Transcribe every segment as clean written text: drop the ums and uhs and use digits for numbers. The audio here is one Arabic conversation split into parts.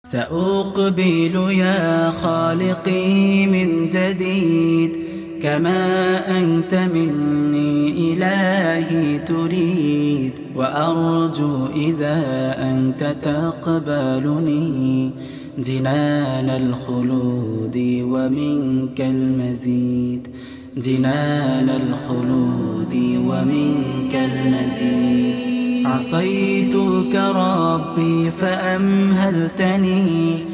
سأقبل يا خالقي من جديد، كما أنت مني إلهي تريد، وأرجو إذا أنت تقبلني جنان الخلود ومنك المزيد، جنان الخلود ومنك المزيد. عصيتك ربي فأمهلتني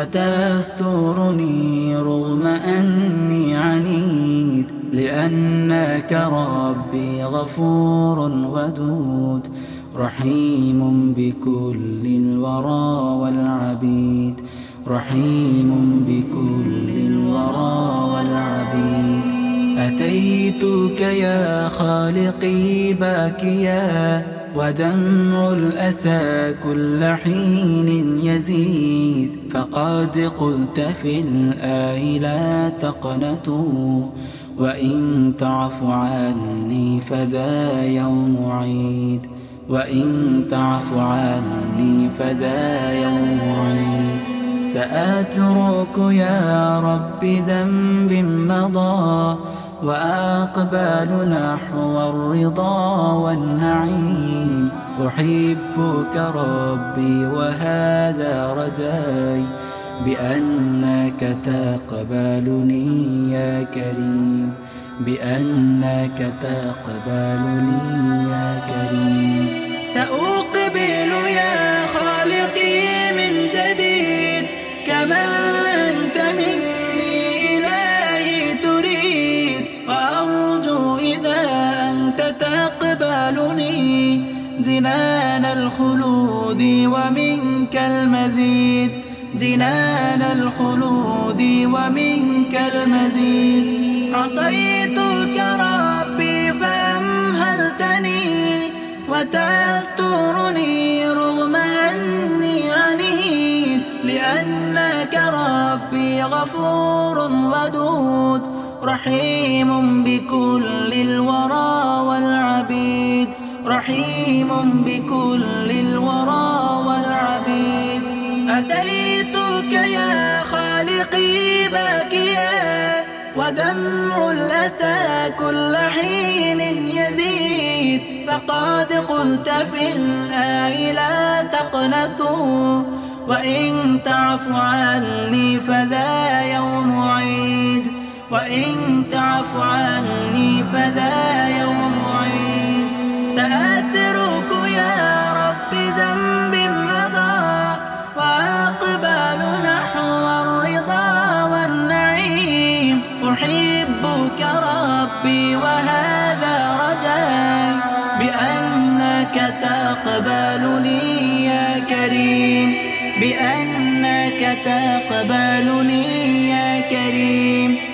وتسترني رغم أني عنيد، لأنك ربي غفور ودود رحيم بكل الورى والعبيد، رحيم بكل الورى والعبيد. أتيتك يا خالقي باكيا ودمع الأسى كل حين يزيد، فقد قلت في الآي لا تقنطوا، وإن تعف عني فذا يوم عيد، وإن تعف عني فذا يوم عيد. سأترك يا رب ذنب مضى وأقبل نحو الرضا والنعيم، أحبك ربي وهذا رجاي، بأنك تقبلني يا كريم، بأنك تقبلني يا كريم. سأقبل يا خالقي من جديد، كما أنت مني إلهي تريد، وأرجو إذا أنت تقبلني جنان الخلود ومنك المزيد، جنان الخلود ومنك المزيد. عصيتك ربي فأمهلتني وتسترني رغم أني عنيد، لأنك ربي غفور ودود رحيم بكل الورى والعبيد، رحيم بكل الورى والعبيد. أتيتك يا خالقي باكيا ودمع الأسى كل حين يزيد، فقد قلت في الآي لا تقنطوا، وإن تعف عني فذا يوم عيد، وإن تعف عني فذا يوم عيد. سأترك يا رب ذنب مضى وأقبل نحو الرضا والنعيم، أحبك ربي وهذا رجاي، بأنك تقبلني يا كريم، بأنك تقبلني يا كريم.